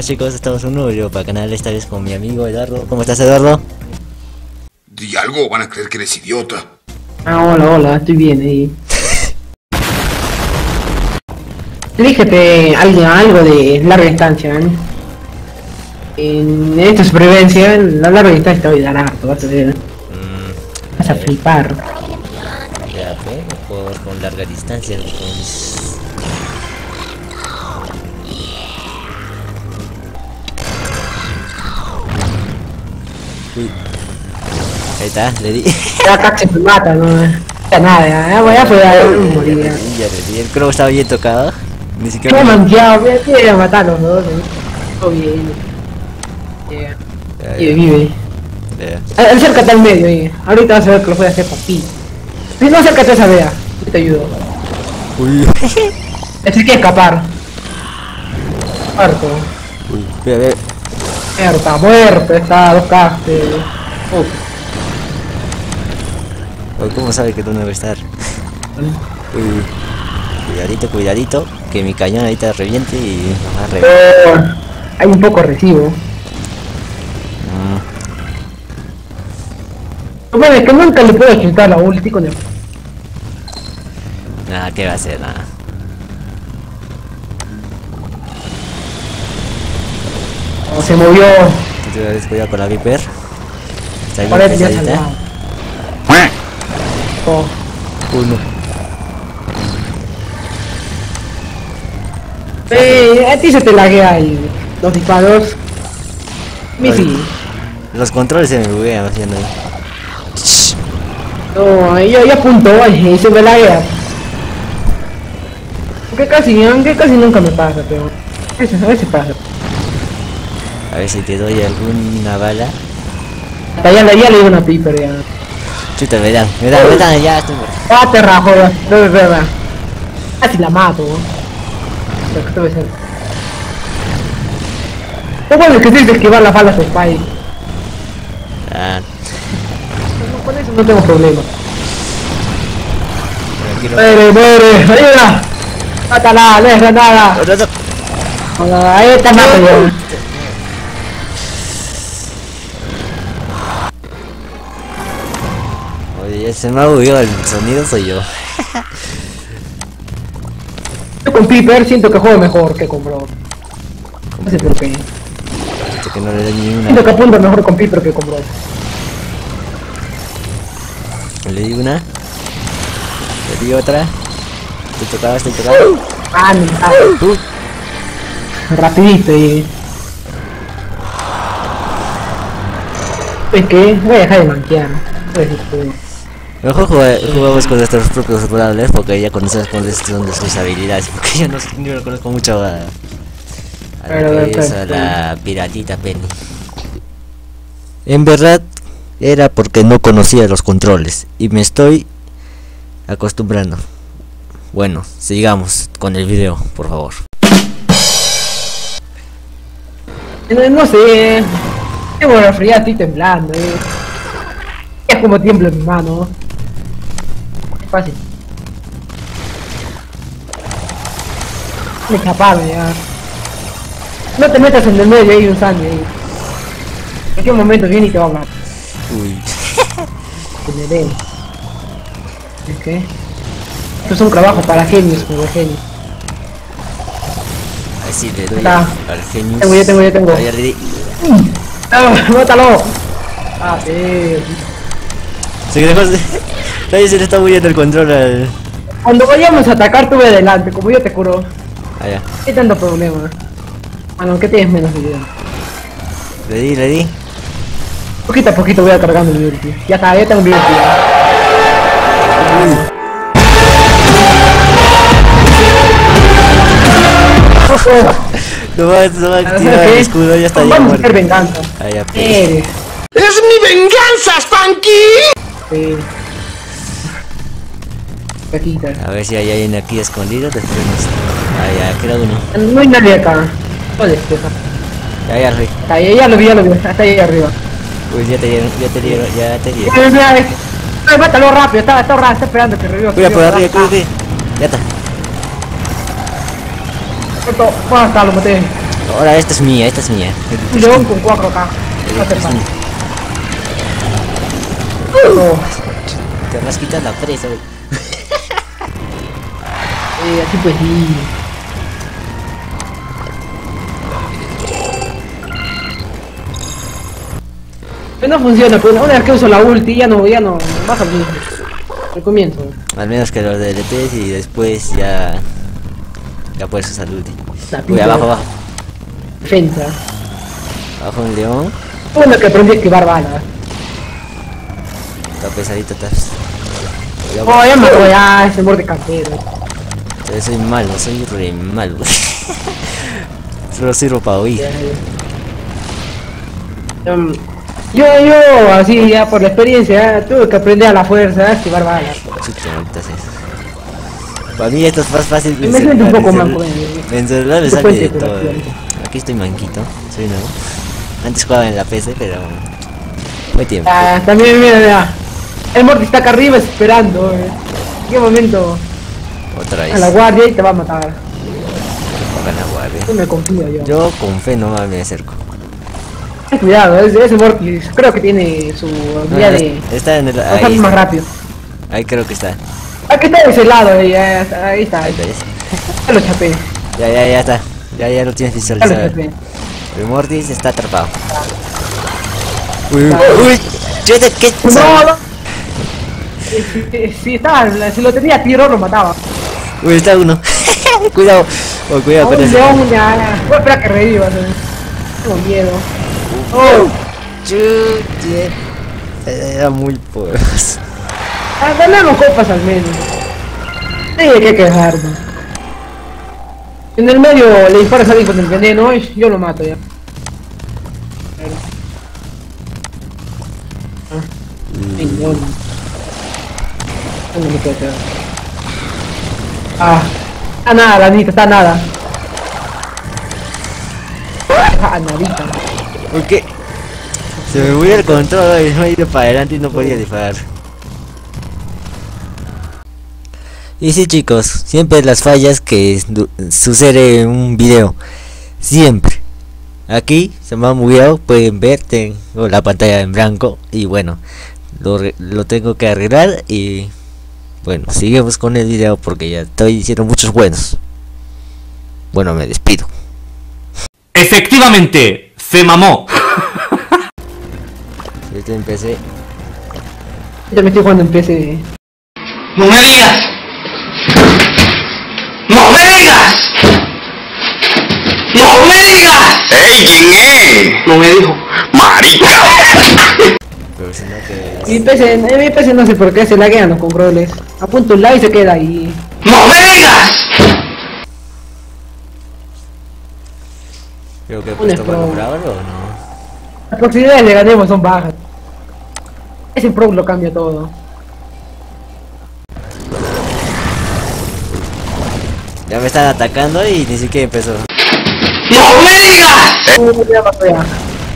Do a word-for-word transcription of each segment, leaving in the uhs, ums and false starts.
buenas chicos, estamos en un nuevo video para el canal, esta vez con mi amigo Eduardo. ¿Cómo estás, Eduardo? Di algo, van a creer que eres idiota. Ah, hola, hola, estoy bien ahí. Elígete alguien, algo de larga distancia, ¿eh? En esta supervivencia, la larga distancia te voy a dar harto, vas a ver. Mm, vas a flipar. Ya, pues, por con larga distancia, pues... Uy. Ahí está, le di. Ya casi me mata, no ya nada, ya voy a poder morir. Ya le di, el crow estaba bien tocado. Ni siquiera. Me he manqueado, voy a matar a los dos. Todo bien. Yeah. Ya, Vive, ya. vive. Ya. Acércate al medio, eh. Ahorita vas a ver que lo voy a hacer papi. Si no, acércate a esa vea. Yo te ayudo. Uy. Tienes que escapar. Muerto. Uy, ve, ve. Muerta, muerto, está dos castes. Uf. Uy, ¿cómo sabe que tú no debe estar? Uy. Cuidadito, cuidadito, que mi cañón ahorita reviente y nos va a reventar. Oh, hay un poco recibo. Mm. Bueno, es que nunca le puedo chutar la ulti con el... Nada, ¿qué va a hacer? Nada. Oh, se movió. Tú te vas a cuidar con la Viper. Está bien Ahora ya pesadita. salvado. Oh. Uno. Eh, a ti se te laguea el, los disparos. Mi Ay. sí. Los controles se me buguean haciendo ahí. No, yo ya apuntó y se me laguea. Aunque casi, aunque casi nunca me pasa, pero a veces, a veces pasa. A ver si te doy alguna bala. Ya, ya, ya le di una piper ya. Chuta, me dan, me dan, me dan, ya estoy muerto. Ah, te rajo, no es verdad. Casi la mato. Pero que te voy a hacer. Lo bueno es que tienes que esquivar las balas de Spike. Ah, No, con eso no tengo problema. tranquilo. Muere, muere, ayuda. Mátala, no es granada. Otro, otro. Hola, ahí está mato ya. Oye, se me ha bugueado el sonido, soy yo. Yo con Piper siento que juego mejor que con Bro. No sé por qué. Esto que no le da ni Siento una. que apunto mejor con Piper que con Bro. Le di una. Le di otra. Estoy tocado, estoy tocado. Ah, no, ah. Uy. Rapidito y... Es que voy a dejar de manquear. Voy a decir que- Mejor jugar- jugamos con nuestros propios brawlers porque ya conocemos cuáles son de sus habilidades. Porque yo no, yo no conozco mucho a, a, Pero, la, que es pero, a la piratita Penny. En verdad era porque no conocía los controles y me estoy acostumbrando. Bueno, sigamos con el video, por favor. No, no sé. Tengo la fría, estoy temblando, eh. Es como tiembla en mi mano. Es fácil. Me escaparon ya. No te metas en el medio, hay un sangre ahí. En qué momento viene y te va a matar. Uy. Que me den. ¿Es qué? Esto es un trabajo para genios, como genios. Así le doy Está. al genio. Tengo, ya tengo, ya tengo. Ayer le di. ¡Ah, ¡mátalo! Ah, sí. Se dejó. Nadie se le está muriendo el control al. Cuando vayamos a atacar, tuve adelante, como yo te curo. Allá. ¿Qué tanto problema? Bueno, que tienes menos vida. Le di, le di. Poquito a poquito voy a cargando mi ulti. Ya está, ya tengo mi ulti. No va, no va a activar el escudo, ya está ya Vamos a hacer muerto. venganza. Ah, ya, pues. Eres. ¡Es mi venganza, Spanky! Sí. Cajita. A ver si hay alguien aquí escondido. Después nos... Ah, ya, queda uno. No hay nadie acá. Joder, deja. Ya, ya, Rey. Está ahí, ya lo vi, ya lo vi. Hasta ahí arriba. Uy, ya te dieron, ya te dieron, ya te dieron. Mira, mira, mira. Ay, mátalo rápido, está, está, está, está esperando que reviva. Cuida por arriba, cuida. Ya está. Bueno, está, lo maté. Ahora esta es mía, esta es mía. Un león con cuatro K. No te pases. No. Te vas a quitar la presa. Eh, así pues sí. Pero no funciona, pues una vez que uso la ulti ya no, ya no baja el mismo. Al comienzo. Al menos que los D L Ts y después ya... Ya puedes usar ulti. La Uy, pinta abajo, abajo. Defensa. Abajo un león. Bueno que aprendí a esquivar balas. Está pesadito, estás. Oh, ya me voy a ese morde cartero. Yo soy malo, soy re malo. Solo sirvo para huir. Um, yo, yo, así ya por la experiencia, tuve que aprender a la fuerza a esquivar balas. Chucha, ahorita es eso. Para mí esto es más fácil. Me siento un poco en manco. celu- En celular me Esto sale puede de ser, todo. pero- Aquí estoy manquito, soy nuevo. Antes jugaba en la P C, pero... Muy tiempo. Ah, también mira, mira. El Morty está acá arriba esperando. Eh. ¿En qué momento? Otra vez. A la guardia y te va a matar. Pongan la guardia. No me confío yo. Yo con fe no me acerco. Ten cuidado, ese, ese Morty creo que tiene su No, habilidad no, de está en el... pasar Ahí, más está. rápido. Ahí creo que está. Aquí está de ese lado, ahí, ahí, ahí está. Ahí ves. Ya lo chapé. Ya, ya, ya está. Ya, ya lo tienes Ya lo visualizado. chapé. El Mortis está atrapado. Uy, uy, uy. Yo de qué... No, no. Si, si, si, estaba, si lo tenía a tiro lo mataba. Uy, está uno. Cuidado. Oh, cuidado Un con ese. león, ya. Voy a esperar que reviva. ¿No? Tengo miedo. Oh. Chuche. Era muy poderoso. Ah, ganamos copas al menos. Sí, hay que quejarnos. En el medio le disparas a alguien con el veneno y yo lo mato ya. Ah, ay, no. ¿Dónde me quedo quedado? Ah, está nada, la Anita, está nada. Ah, nadita. ¿Por qué? Se me murió el control y no he ido para adelante y no podía disparar. Y sí, chicos, siempre las fallas que sucede en un video. Siempre. Aquí se me ha bugueado, pueden ver, tengo la pantalla en blanco y bueno, lo, lo tengo que arreglar y bueno, seguimos con el video porque ya estoy diciendo muchos buenos. Bueno, me despido. Efectivamente, se mamó. Yo empecé. Yo me estoy jugando en P C. ¡No me digas! ¡No me digas! ¡No me digas! ¡Ey, quién es! No me dijo. ¡Marica! Pero si no que... Mi P C, en mi P C no sé por qué se laguean los controles. Apunto un like y se queda ahí. ¡No me digas! Creo que he Un puesto scroll. valorado o no. Las posibilidades de ganemos son bajas. Ese pro lo cambia todo. Ya me están atacando y ni siquiera empezó. ¡No me digas! Uh, ya pasó ya.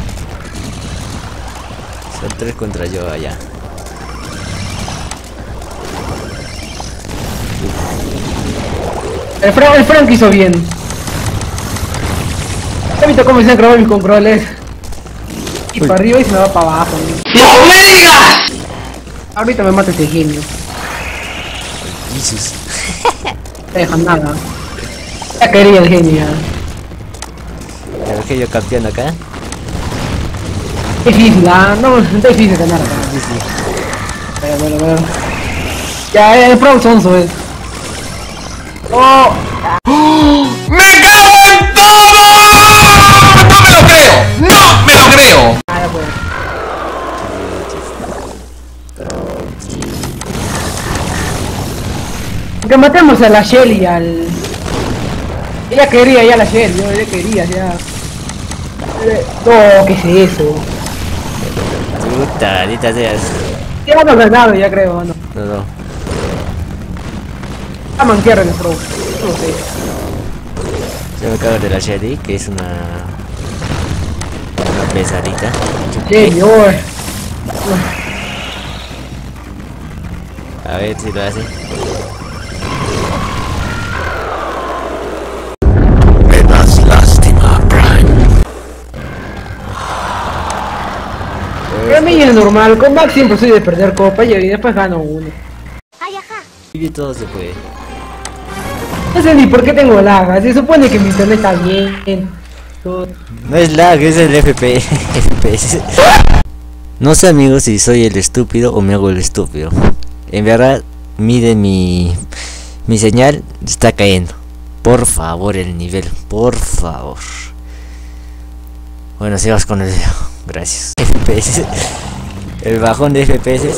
Son tres contra yo allá. El Frank, el Frank hizo bien. ¿Has visto cómo se han grabado mis controles? Y Uy. para arriba y se me va para abajo. ¡No me digas! Ahorita me mata este genio. Jesus. No te dejan nada. Ya quería el genio ya. Creo que yo campeón acá. Difícil, ah, no, es difícil ganar acá. Sí, sí. Bueno, bueno, bueno. Ya, el pro sonso es. Oh, ¡Me cago en todo! ¡No me lo creo! ¡No me lo creo! ah, ya fue. Que matemos a la Shelly y al... Ella quería ya la Shelly, yo ella quería ya. Eh, No, ¿qué es eso? Puta, ahorita seas. Ya hemos ganado ya creo, no. No, no. A manquear en el pro. No sé. Yo me cago de la Shelly, que es una. Una pesadita. Shelly, oh. A ver si lo hace. Me das lástima, Brian. mí es normal, con Max siempre soy de perder copa y después gano uno. Y todo se puede. No sé ni por qué tengo lag, se supone que mi internet está bien. Todo. No es lag, es el F P S. No sé amigos si soy el estúpido o me hago el estúpido. En verdad, miren mi, mi señal, está cayendo. Por favor el nivel, por favor. Bueno, sigamos con el video. Gracias. F P S. El bajón de F P S.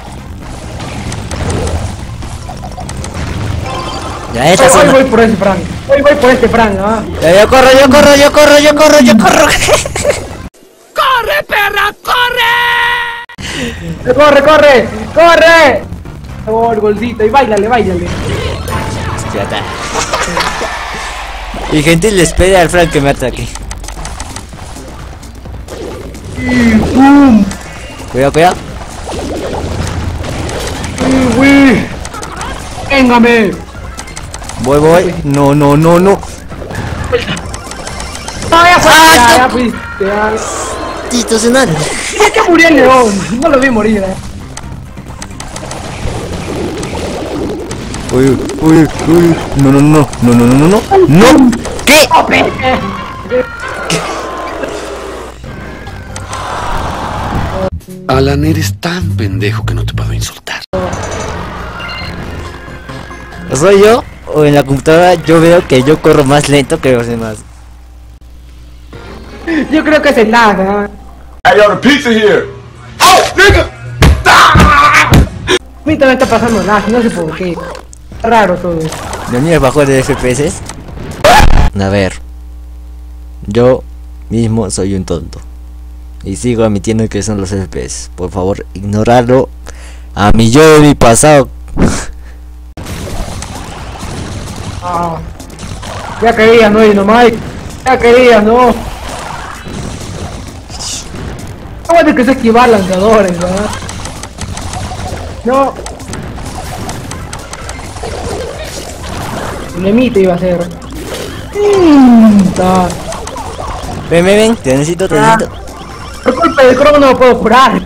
Ya esta Hoy, hoy zona. voy por este Frank, hoy voy por este Frank, ¿ah? Ya, yo corro, yo corro, yo corro, yo corro, yo corro. ¡Corre, perra, corre! ¡Corre, corre! ¡Corre! Oh, el golcito, y bailale, bailale. Ya está. Y gentil les pide al Frank que me ataque. Y ¡pum! Cuidado, cuidado. Y ¡uy! ¡Véngame! Voy, voy. No, no, no, no. ¡Ah, ya fue! Ah, ya, no. ya fuiste, ya. Institucional. Ya que murió el león, no lo vi morir, eh. Uy, uy, uy. No, no, no, no, no, no, no, no. No. ¿Qué? Alan, eres tan pendejo que no te puedo insultar. ¿Soy yo? O en la computadora yo veo que yo corro más lento que los demás. Yo creo que es el lag, ¿ah? I got a pizza here. Oh, nigga. A mí también está pasando lag, no sé por qué. Está raro todo. ¿De mí bajó de F P S? A ver. Yo mismo soy un tonto. Y sigo admitiendo que son los F P S. Por favor, ignorarlo. A mi yo de mi pasado. Ah, ya querías, no, Dynamite. Ya querías, no. ¿Cómo es que se esquivar lanzadores, verdad? No. Un emite iba a ser. Mm, ta. Ven, ven, ven. Te necesito, te Ah. necesito. Por culpa del crono no lo puedo curar.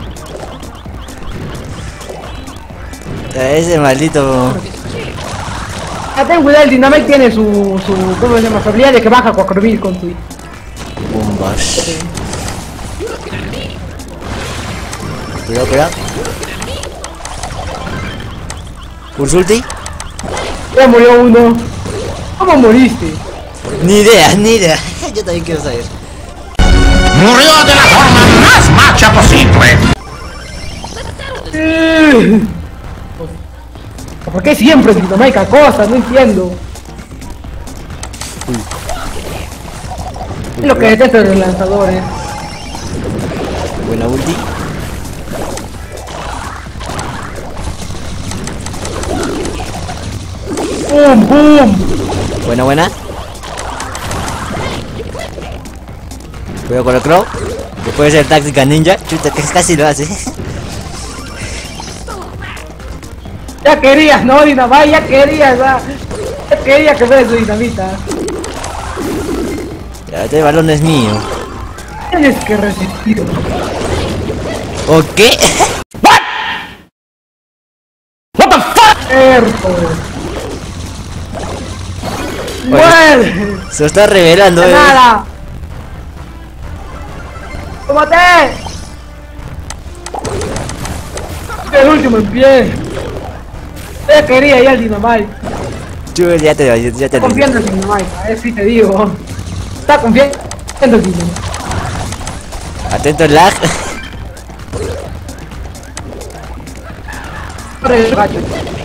Ese maldito. Ya ten cuidado, el Dynamite tiene su, su, ¿cómo se llama? Su habilidad de que baja cuatro mil con tu... Bombas. Cuidado, cuidado. Ursulti. Ya murió uno. ¿Cómo moriste? Ni idea, ni idea. Yo también quiero saber. Murió de la forma más macha posible. Eh. ¿Por qué siempre el Dynamite cosas? No entiendo. Es lo que detesto de los lanzadores. Buena ulti. ¡Bum, bum! Buena, buena. Cuidado con el crow. Que puede ser táctica ninja. Chuta, que casi lo hace. Ya querías, ¿no, Dynamite? Ya querías, ¿verdad? Ya quería que fuera su dinamita. Ya, este balón es mío. Tienes que resistir. ¿O qué? Cierto. ¡Muere! Se lo está revelando, eh. ¡Nada! ¡Tómate! El último en pie. Ya quería ya el Dynamite. Chuel, ya te ya te Está confiando en el Dynamite, a ver si te digo. Está confiando en el Dynamite. Atento al lag. Corre el gacho.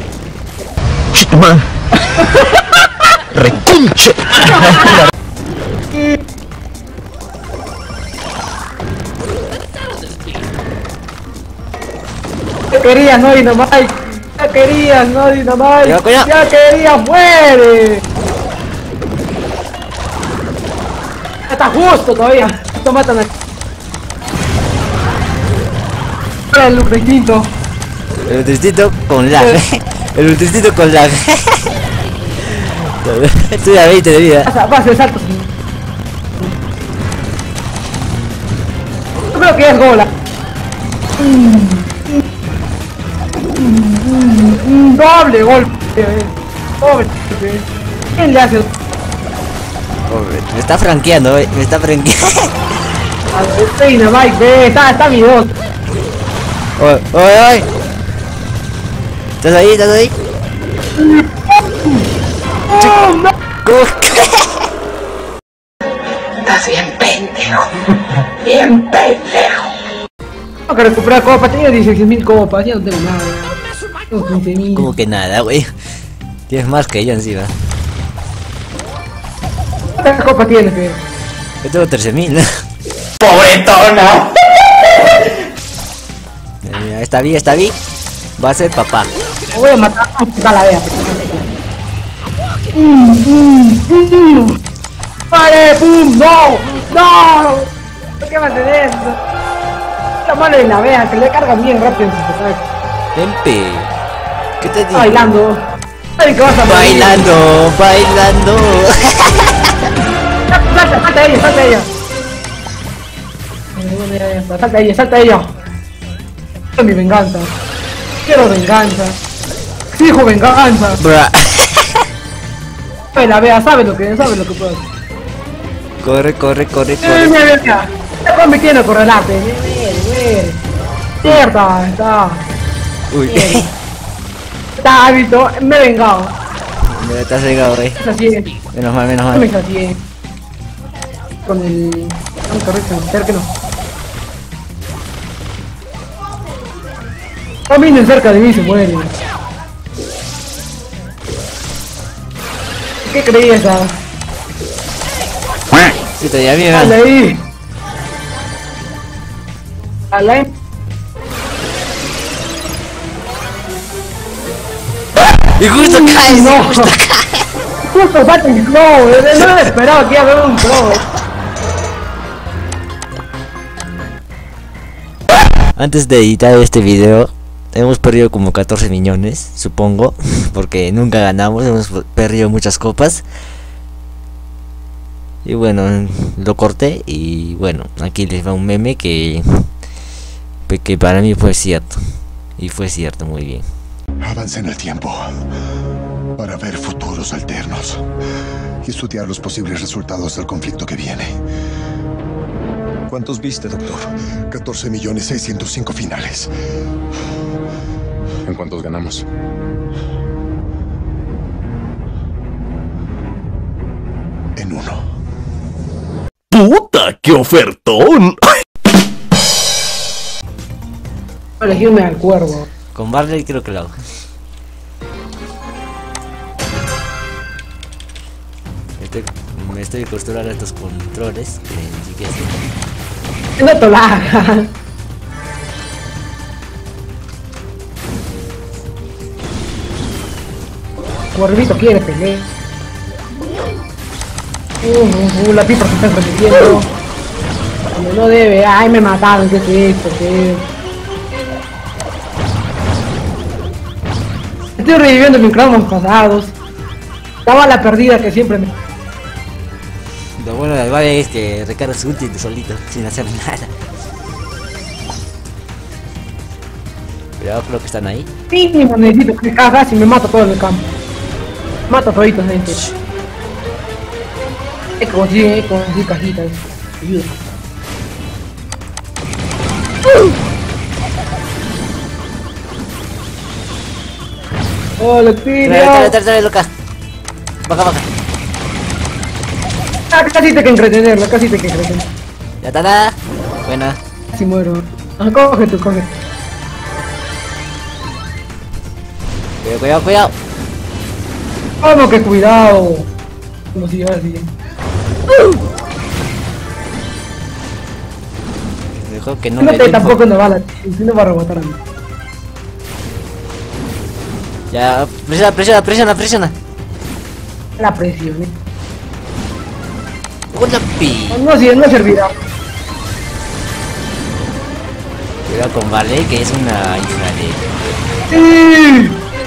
Recunche. Ya querías, no Dynamite. Ya querías, no Dynamite. Cuidado, cuidado. Ya querías, muere. Ya está justo todavía. Esto matan a... El look distinto. El ultricito con lag. El ultricito con lag. Estoy a veinte de vida. Pasa, pasa el salto. Yo creo que es gola. Un doble golpe. Doble. ¿Quién le hace? Pobre, me está franqueando, eh, me está franqueando. Reina, Mike, ve, está, está mi dos. Oye, oye, oye. ¿Estás ahí? ¿Estás ahí? ¡Oh, no! ¿Cómo? Estás bien pendejo. Bien pendejo. Tengo que recuperar copas, tenía dieciséis mil copas, ya no tengo nada. Tengo quince mil. Como que nada, güey. Tienes más que yo encima. ¿Cuántas copas tienes, fe? Yo tengo trece mil. ¡Pobretona! Mira, está bien, está bien. Va a ser papá. Me voy a matar a la vea. ¡Mmm! ¡Mmm! ¡Vale! ¡Pum! ¡No! ¡No! ¿Por qué mantener eso? La mano de la vea, que le cargan bien rápido en su ataque. Tempe. ¿Qué te digo? Bailando. Ay, que vas a morir. Bailando, bailando. Salta, salta ella, salta ella. Salta ella, salta ella. Quiero mi venganza. Quiero venganza. Exijo venganza. Bra. La vea, sabe lo que, sabe lo que puede. Corre, corre, corre, Mira, corre. mira, mira. Está convirtiendo a correlarte. Mira, mira. Cierta, está. Uy. Está hábito, me he vengado. Mira, estás regado, güey. Es así, es. Menos mal, menos No me mal. sacié. Con el... No, correcto, espera que no. Caminen cerca de mí y se mueren. ¿Qué creías, ah? Sí, te ya bien. ¡Dale ahí! ¡Dale ahí! Y justo cae, no. justo cae. Justo falta el flow, no me esperaba que iba a haber un flow. Antes de editar este video, hemos perdido como catorce millones, supongo, porque nunca ganamos, hemos perdido muchas copas. Y bueno, lo corté y bueno, aquí les va un meme que, que para mí fue cierto. Y fue cierto, muy bien. Avancé en el tiempo para ver futuros alternos y estudiar los posibles resultados del conflicto que viene. ¿Cuántos viste, doctor? catorce millones seiscientos cinco finales. ¿En cuántos ganamos? En uno. ¡Puta, qué ofertón! Elegirme al cuervo. Con Barley creo que lo hago. Estoy, me estoy acostumbrando a estos controles que ni siquiera sé. No te la hagas. Cuervito quiere pelear. Uh, uh, la pipa se está repitiendo. Cuando no debe, ay me mataron, ¿qué es esto? ¿Qué? Estoy reviviendo mis cromos pasados. La bala perdida que siempre me... Lo bueno del Barley es que recarga su ulti solito, sin hacer nada. Cuidado, creo que están ahí. Mínimo necesito que cagas y me mato todo en el campo. Mato a toditos, gente. Hay que conseguir, hay que conseguir cajitas. Ayuda. ¡Oh, lo tiro! Trae, trae, trae, trae, loca. Baja, baja. Ah, casi te que entretenerlo, casi te que entretenerlo. Ya está, nada. Buena. Si muero. Ah, coge tú, coge. Cuidado, cuidado, cuidado. Vamos que cuidado. Como si ahora sí. Mejor que no No me te dé tampoco una bala, si no va a rebotar a mí. Ya, presiona, presiona, presiona, presiona. La presión, eh. Una pi. No, si no servirá. Cuidado con Barley, que es una hija de... ¡Sí!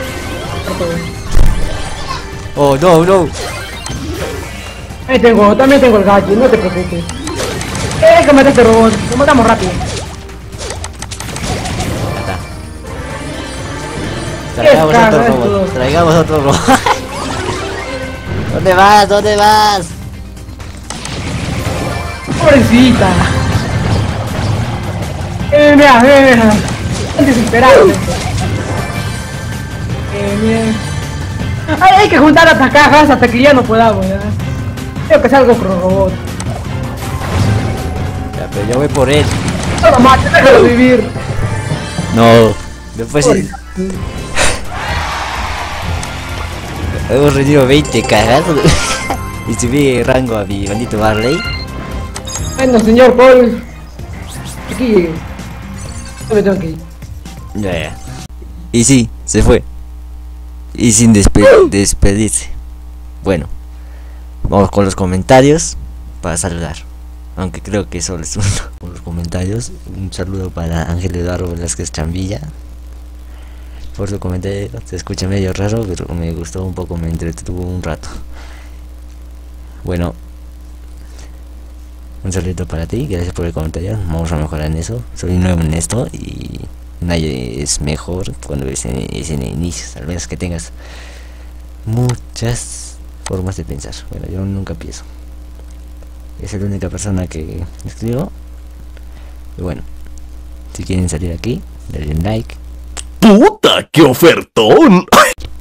Oh, no, no. Ahí tengo, también tengo el gallo, no te preocupes. Eh, que mate este robot, lo matamos rápido. Traigamos Es otro caro, robot. esto. Traigamos otro robot. ¿Dónde vas? ¿Dónde vas? Pobrecita. Eh, mira, mira, mira. Están desesperados. Eh, mira. Ay, hay que juntar las cajas hasta que ya no podamos, ya. Creo que es algo con robot. Ya, pero yo voy por él. No lo mates, déjalo vivir. No. Después sí. Hemos rendido veinte cajas. Y subí rango a mi bandito Barley. Bueno, señor Paul. Aquí. Yo me tengo que ir. Ya, ya. Y sí, se fue. Y sin despe despedirse. Bueno, vamos con los comentarios para saludar. Aunque creo que solo es uno. Con los comentarios, un saludo para Ángel Eduardo Velázquez Chambilla. Por su comentario, se escucha medio raro, pero me gustó un poco, me entretuvo un rato. Bueno, un saludo para ti, gracias por el comentario. Vamos a mejorar en eso. Soy nuevo en esto y nadie es mejor cuando es en, es en inicios, al menos que tengas muchas formas de pensar. Bueno, yo nunca pienso. Es la única persona que escribo. Y bueno, si quieren salir aquí, denle like. ¡Puta, qué ofertón!